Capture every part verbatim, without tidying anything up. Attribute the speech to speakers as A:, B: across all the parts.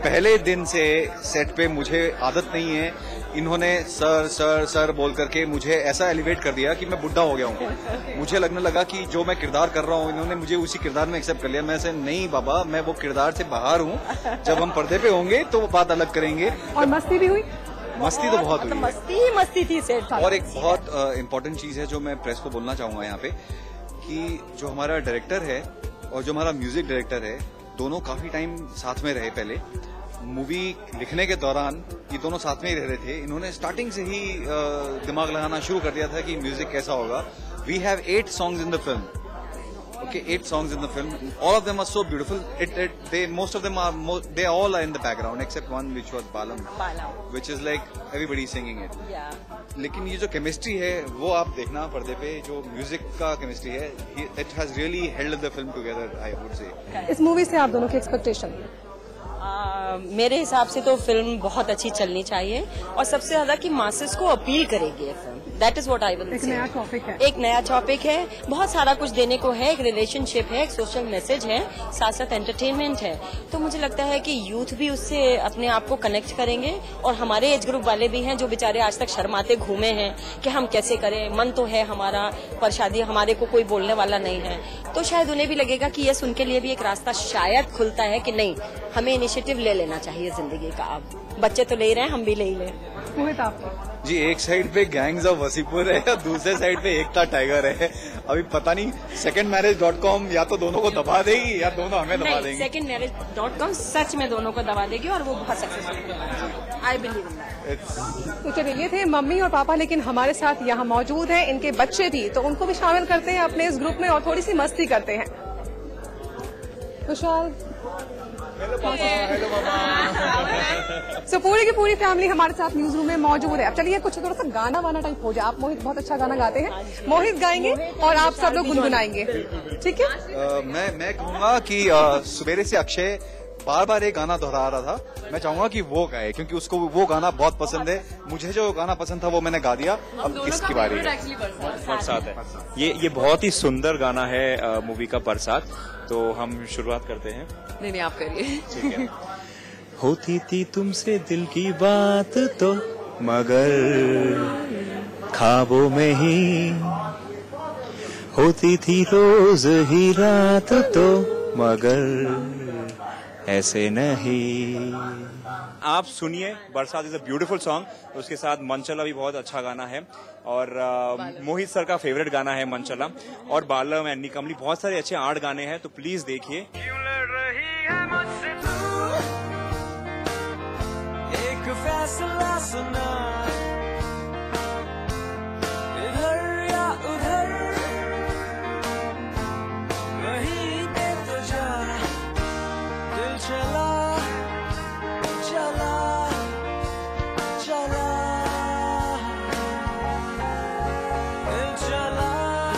A: पहले दिन से सेट पे मुझे आदत नहीं है, इन्होंने सर सर सर बोल करके मुझे ऐसा एलिवेट कर दिया कि मैं बुढ़ा हो गया हूँ। मुझे लगने लगा कि जो मैं किरदार कर रहा हूँ इन्होंने मुझे उसी किरदार में एक्सेप्ट कर लिया। मैं ऐसे नहीं बाबा, मैं वो किरदार से बाहर हूँ, जब हम पर्दे पे होंगे तो वो बात अलग करेंगे।
B: और मस्ती भी हुई?
A: मस्ती तो बहुत हुई है।
C: मस्ती ही मस्ती थी सेट।
A: और एक बहुत इम्पोर्टेंट चीज है जो मैं प्रेस को बोलना चाहूंगा यहाँ पे, कि जो हमारा डायरेक्टर है और जो हमारा म्यूजिक डायरेक्टर है, दोनों काफी टाइम साथ में रहे। पहले मूवी लिखने के दौरान ये दोनों साथ में ही रह रहे थे। इन्होंने स्टार्टिंग से ही दिमाग लगाना शुरू कर दिया था कि म्यूजिक कैसा होगा। We have eight songs in the film, okay, eight songs in the film. All of them are so beautiful. It, it, they, most of them are, they all are in the background except one which was Balam,
C: Balam.
A: which is like everybody singing it.
C: Yeah.
A: लेकिन ये जो chemistry है वो आप देखना पर्दे पे, जो म्यूजिक का केमिस्ट्री है, it has really held the film together, I would say.
B: इस मूवी से आप दोनों की एक्सपेक्टेशन?
C: आ, मेरे हिसाब से तो फिल्म बहुत अच्छी चलनी चाहिए और सबसे ज्यादा कि मासेस को अपील करेगी ये film. That is what I will say.
B: एक नया टॉपिक है,
C: एक नया टॉपिक है, बहुत सारा कुछ देने को है। एक रिलेशनशिप है, एक सोशल मैसेज है, साथ साथ एंटरटेनमेंट है। तो मुझे लगता है कि यूथ भी उससे अपने आप को कनेक्ट करेंगे और हमारे एज ग्रुप वाले भी हैं जो बेचारे आज तक शर्माते घूमे हैं कि हम कैसे करें। मन तो है हमारा, पर शादी हमारे को कोई बोलने वाला नहीं है, तो शायद उन्हें भी लगेगा कि यस, उनके लिए भी एक रास्ता शायद खुलता है कि नहीं, हमें इनिशिएटिव ले लेना चाहिए जिंदगी का। अब बच्चे तो ले ही रहे हैं, हम भी ले ही लें।
B: मोहित आप?
A: जी, एक साइड पे गैंग्स ऑफ वसीपुर है और दूसरे साइड पे एकता टाइगर है। अभी पता नहीं सेकंड मैरिज डॉट कॉम या तो दोनों को दबा देगी या दोनों हमें दबा देंगे।
C: सेकंड मैरिज डॉट कॉम सच में दोनों को दबा देगी और वो बहुत successful, I believe in that.
B: तो चलिए, ये थे मम्मी और पापा, लेकिन हमारे साथ यहाँ मौजूद हैं इनके बच्चे भी, तो उनको भी शामिल करते हैं अपने इस ग्रुप में और थोड़ी सी मस्ती करते हैं। कुशाल, सो पूरी की पूरी फैमिली हमारे साथ न्यूज रूम में मौजूद है। अब चलिए कुछ थोड़ा सा गाना वाना टाइप हो जाए। आप मोहित बहुत अच्छा गाना गाते हैं, मोहित गाएंगे और आप सब लोग गुनगुनाएंगे, ठीक है?
A: uh, मैं मैं कहूँगा कि uh, सवेरे से अक्षय बार बार एक गाना दोहरा रहा था। मैं चाहूंगा कि वो गाए क्योंकि उसको वो गाना बहुत पसंद है। मुझे जो गाना पसंद था वो मैंने गा दिया। अब किसकी बारी है?
D: बरसात है। ये ये बहुत ही सुंदर गाना है मूवी का बरसात। तो हम शुरुआत करते हैं।
B: नहीं नहीं, आप करिए।
D: ठीक है। होती थी तुमसे दिल की बात तो मगर ख्वाबों में ही, होती थी रोज ही रात तो मगर ऐसे नहीं। आप सुनिए, बरसात इज अ ब्यूटीफुल सॉन्ग। उसके साथ मनचला भी बहुत अच्छा गाना है और uh, मोहित सर का फेवरेट गाना है मनचला, और बालम एंड निकमली, बहुत सारे अच्छे आर्ट गाने हैं। तो प्लीज देखिए।
E: एक फैसला सुना, इधर या उधर, वहीं पे तो जा, दिल चला चला चला, दिल चला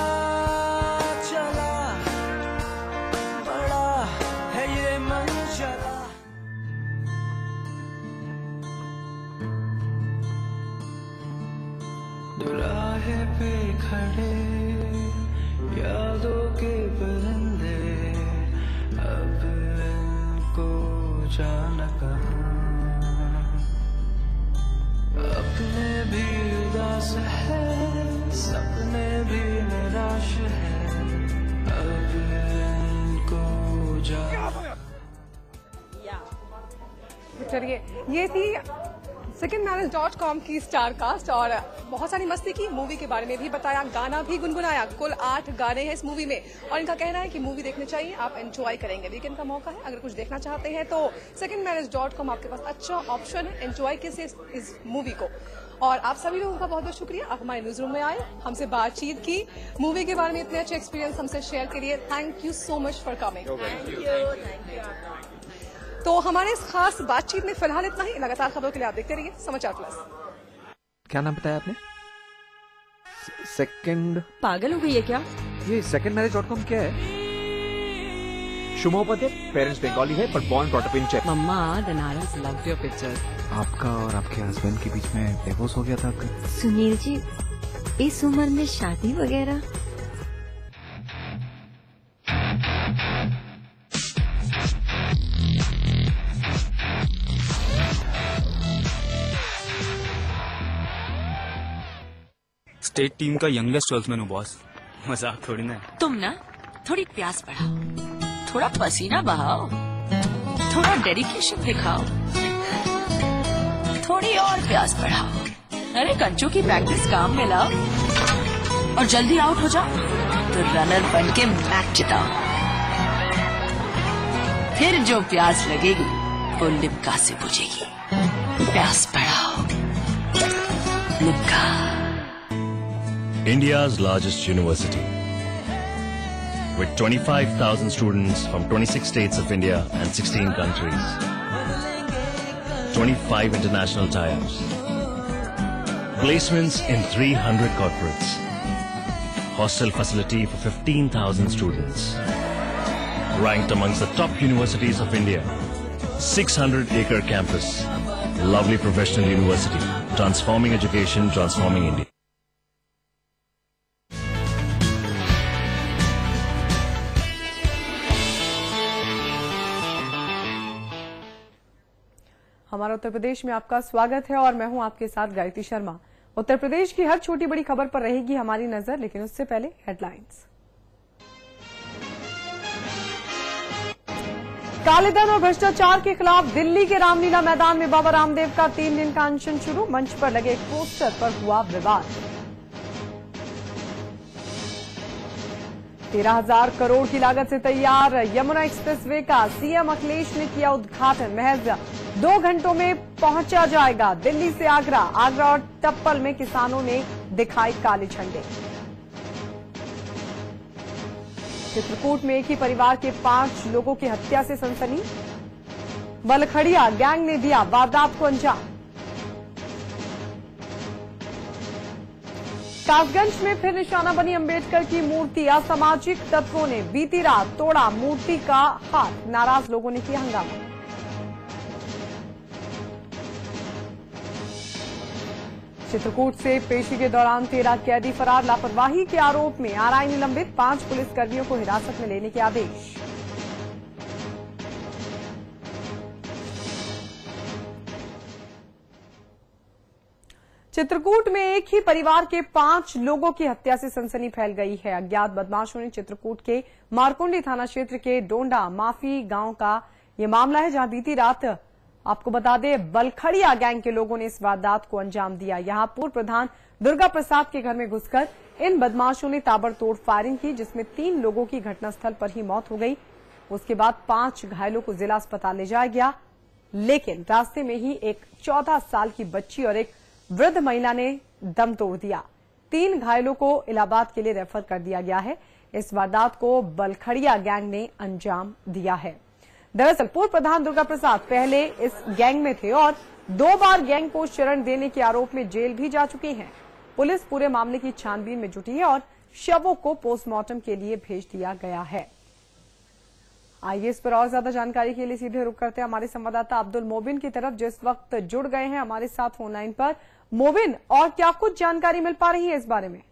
E: चला, बड़ा है ये मन चला। दुराहे पे खड़े यादों के परिंदे, अब इनको जाना कहाँ, अपने भी उदास है, सपने भी निराश है, अब इनको जाना।
B: चलिए, ये थी सेकंड मैरिज डॉट कॉम की स्टार कास्ट और बहुत सारी मस्ती की, मूवी के बारे में भी बताया, गाना भी गुनगुनाया। कुल आठ गाने हैं इस मूवी में और इनका कहना है कि मूवी देखनी चाहिए, आप एंजॉय करेंगे। वीकेंड का मौका है, अगर कुछ देखना चाहते हैं तो सेकंड मैरिज डॉट कॉम आपके पास अच्छा ऑप्शन है। एंजॉय कीजिए इस, इस मूवी को। और आप सभी लोगों का बहुत बहुत शुक्रिया, आप हमारे न्यूज रूम में आए, हमसे बातचीत की, मूवी के बारे में इतने अच्छे एक्सपीरियंस हमसे शेयर के लिए thank you so much for coming. तो हमारे इस खास बातचीत में फिलहाल इतना ही। लगातार खबरों के लिए आप देखते रहिए समाचार प्लस।
F: क्या नाम बताया आपने? सेकंड?
C: पागल हो गई है क्या?
F: ये सेकंड मैरिज डॉट कॉम क्या है? शुमा उपाध्याय, पेरेंट्स बंगाली है पर बॉर्न ब्रॉट अप इन चेक।
G: मम्मा, Danaras loved your pictures.
F: आपका और आपके हस्बैंड के बीच में डिवोर्स हो गया था?
G: सुनील जी, इस उम्र में शादी वगैरह?
H: स्टेट टीम का यंगेस्ट ट्वेल्थमैन हूँ बॉस, मजाक थोड़ी ना है।
I: तुम ना थोड़ी प्यास बढ़ाओ, थोड़ा पसीना बहाओ, थोड़ा डेडिकेशन दिखाओ, थोड़ी और प्यास बढ़ाओ। अरे कंचू की प्रैक्टिस काम में लाओ और जल्दी आउट हो जाओ तो रनर बन के मैच जिताओ। फिर जो प्यास लगेगी वो लिम्का से बुझेगी। प्यास बढ़ाओ, Limca.
J: India's largest university, with twenty-five thousand students from twenty-six states of India and sixteen countries, twenty-five international tie-ups, placements in three hundred corporates, hostel facility for fifteen thousand students, ranked amongst the top universities of India, six hundred acre campus, lovely professional university, transforming education, transforming India.
B: हमारा उत्तर प्रदेश में आपका स्वागत है और मैं हूं आपके साथ गायत्री शर्मा। उत्तर प्रदेश की हर छोटी बड़ी खबर पर रहेगी हमारी नजर, लेकिन उससे पहले हेडलाइंस। कालेधन और भ्रष्टाचार के खिलाफ दिल्ली के रामलीला मैदान में बाबा रामदेव का तीन दिन का अनशन शुरू। मंच पर लगे एक पोस्टर पर हुआ विवाद। तेरह हजार करोड़ की लागत से तैयार यमुना एक्सप्रेसवे का सीएम अखिलेश ने किया उद्घाटन। महज दो घंटों में पहुंचा जाएगा दिल्ली से आगरा। आगरा और टप्पल में किसानों ने दिखाई काले झंडे। चित्रकूट में एक ही परिवार के पांच लोगों की हत्या से सनसनी। बलखड़िया गैंग ने दिया वारदात को अंजाम। कासगंज में फिर निशाना बनी अंबेडकर की मूर्ति। असामाजिक तत्वों ने बीती रात तोड़ा मूर्ति का हाथ। नाराज लोगों ने किया हंगामा। चित्रकूट से पेशी के दौरान तेरह कैदी फरार। लापरवाही के आरोप में आरआई निलंबित। पांच पुलिसकर्मियों को हिरासत में लेने के आदेश। चित्रकूट में एक ही परिवार के पांच लोगों की हत्या से सनसनी फैल गई है। अज्ञात बदमाशों ने चित्रकूट के मारकुंडी थाना क्षेत्र के डोंडा माफी गांव का ये मामला है, जहां बीती रात आपको बता दें बलखड़िया गैंग के लोगों ने इस वारदात को अंजाम दिया। यहां पूर्व प्रधान दुर्गा प्रसाद के घर में घुसकर इन बदमाशों ने ताबड़तोड़ फायरिंग की, जिसमें तीन लोगों की घटनास्थल पर ही मौत हो गई। उसके बाद पांच घायलों को जिला अस्पताल ले जाया गया, लेकिन रास्ते में ही एक चौदह साल की बच्ची और एक वृद्ध महिला ने दम तोड़ दिया। तीन घायलों को इलाहाबाद के लिए रेफर कर दिया गया है। इस वारदात को बलखड़िया गैंग ने अंजाम दिया है। दरअसल पूर्व प्रधान दुर्गा प्रसाद पहले इस गैंग में थे और दो बार गैंग को शरण देने के आरोप में जेल भी जा चुकी हैं। पुलिस पूरे मामले की छानबीन में जुटी है और शवों को पोस्टमार्टम के लिए भेज दिया गया है। आइए इस पर और ज्यादा जानकारी के लिए सीधे रुक करते हैं हमारे संवाददाता अब्दुल मोबिन की तरफ, जिस वक्त जुड़ गए हैं हमारे साथ फोनलाइन पर। मोबिन, और क्या कुछ जानकारी मिल पा रही है इस बारे में?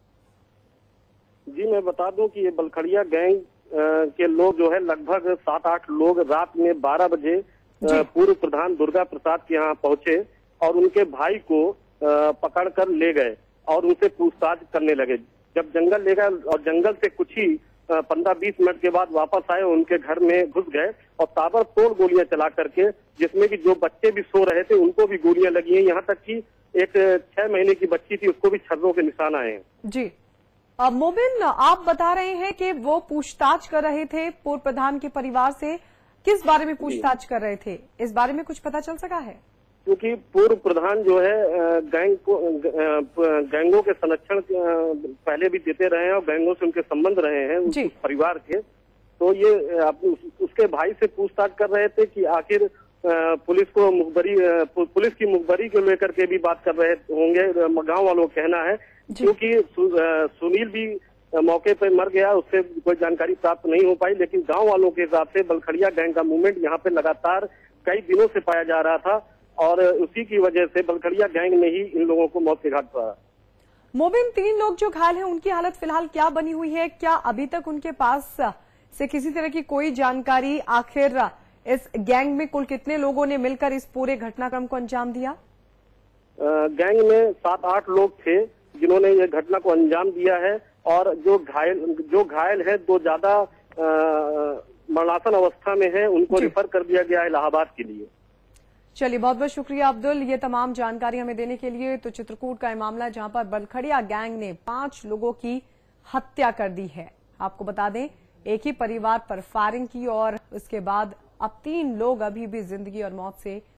K: जी मैं बता दूं कि ये बलखड़िया गैंग के लोग जो है लगभग सात आठ लोग रात में बारह बजे पूर्व प्रधान दुर्गा प्रसाद के यहाँ पहुंचे और उनके भाई को पकड़कर ले गए और उनसे पूछताछ करने लगे। जब जंगल ले गए और जंगल से कुछ ही पंद्रह बीस मिनट के बाद वापस आए, उनके घर में घुस गए और ताबड़तोड़ गोलियां चला करके, जिसमें कि जो बच्चे भी सो रहे थे उनको भी गोलियां लगी हैं। यहाँ तक कि एक छह महीने की बच्ची थी, उसको भी छर्रों के निशान आए हैं।
B: जी अब मोबिन, आप बता रहे हैं कि वो पूछताछ कर रहे थे पूर्व प्रधान के परिवार से। किस बारे में पूछताछ कर रहे थे, इस बारे में कुछ पता चल सका है?
K: क्योंकि पूर्व प्रधान जो है गैंग को गैंगों के संरक्षण पहले भी देते रहे हैं और गैंगों से उनके संबंध रहे हैं उस परिवार के, तो ये उसके भाई से पूछताछ कर रहे थे कि आखिर पुलिस को मुखबरी पुलिस की मुखबरी को लेकर के भी बात कर रहे होंगे, गांव वालों का कहना है। क्योंकि सुनील भी मौके पर मर गया, उससे कोई जानकारी प्राप्त नहीं हो पाई, लेकिन गांव वालों के हिसाब से बलखड़िया गैंग का मूवमेंट यहाँ पे लगातार कई दिनों से पाया जा रहा था और उसी की वजह से बलखड़िया गैंग ने ही इन लोगों को मौत के घाट उतारा।
B: मोबिन, तीन लोग जो घायल हैं उनकी हालत फिलहाल क्या बनी हुई है? क्या अभी तक उनके पास से किसी तरह की कोई जानकारी, आखिर इस गैंग में कुल कितने लोगों ने मिलकर इस पूरे घटनाक्रम को अंजाम दिया?
K: गैंग में सात आठ लोग थे, जिन्होंने ये घटना को अंजाम दिया है, और जो घायल जो घायल है दो ज्यादा मरणासन अवस्था में है, उनको रिफर कर दिया गया है इलाहाबाद के लिए।
B: चलिए, बहुत बहुत शुक्रिया अब्दुल, ये तमाम जानकारी हमें देने के लिए। तो चित्रकूट का ये मामला जहां पर बलखड़िया गैंग ने पांच लोगों की हत्या कर दी है। आपको बता दें, एक ही परिवार पर फायरिंग की और उसके बाद अब तीन लोग अभी भी जिंदगी और मौत से